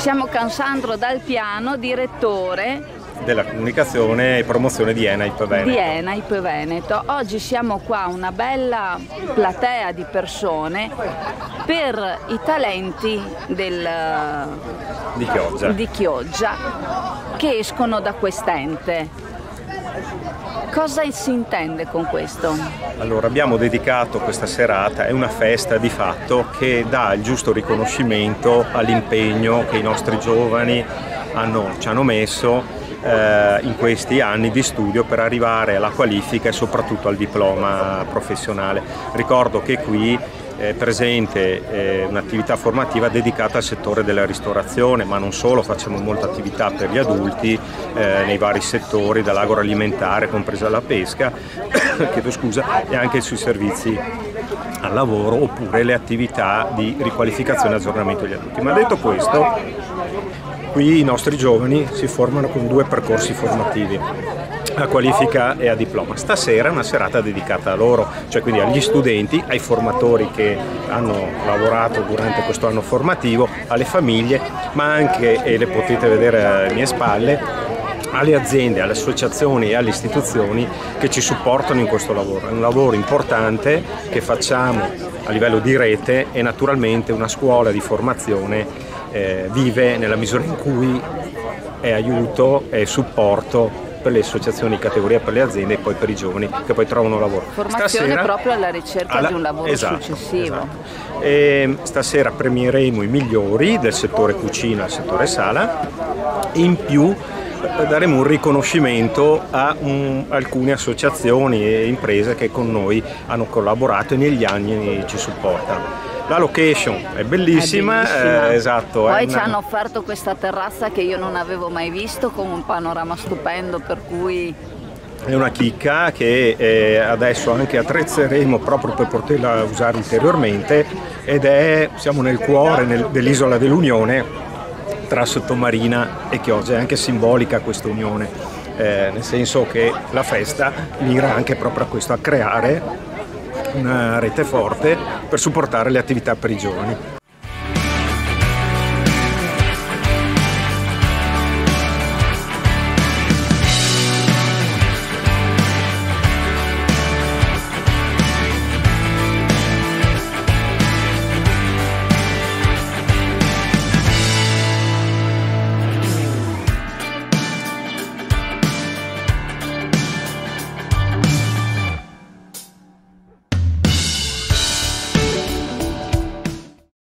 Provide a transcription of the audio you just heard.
Siamo con Sandro Dal Piano, direttore della comunicazione e promozione di ENAIP Veneto. Di ENAIP Veneto. Oggi siamo qua, una bella platea di persone per i talenti di Chioggia che escono da quest'ente. Cosa si intende con questo? Allora, abbiamo dedicato questa serata, è una festa di fatto che dà il giusto riconoscimento all'impegno che i nostri giovani ci hanno messo in questi anni di studio per arrivare alla qualifica e soprattutto al diploma professionale. Ricordo che qui è presente un'attività formativa dedicata al settore della ristorazione, ma non solo, facciamo molta attività per gli adulti nei vari settori, dall'agroalimentare compresa la pesca, chiedo scusa, e anche sui servizi al lavoro oppure le attività di riqualificazione e aggiornamento degli adulti. Ma detto questo, qui i nostri giovani si formano con 2 percorsi formativi, a qualifica e a diploma. Stasera è una serata dedicata a loro, cioè quindi agli studenti, ai formatori che hanno lavorato durante questo anno formativo, alle famiglie, ma anche, e le potete vedere alle mie spalle, alle aziende, alle associazioni e alle istituzioni che ci supportano in questo lavoro. È un lavoro importante che facciamo a livello di rete e naturalmente una scuola di formazione vive nella misura in cui è aiuto e supporto per le associazioni di categoria, per le aziende e poi per i giovani che poi trovano lavoro. Formazione stasera, proprio alla ricerca di un lavoro successivo. Esatto. E stasera premieremo i migliori del settore cucina e del settore sala e in più daremo un riconoscimento a alcune associazioni e imprese che con noi hanno collaborato e negli anni ci supportano. La location è bellissima. Esatto. Poi ci hanno offerto questa terrazza che io non avevo mai visto, con un panorama stupendo, per cui è una chicca che adesso anche attrezzeremo proprio per poterla usare ulteriormente, siamo nel cuore dell'isola dell'Unione tra Sottomarina e Chioggia. È anche simbolica questa unione, nel senso che la festa mira anche proprio a questo, a creare una rete forte per supportare le attività per i giovani.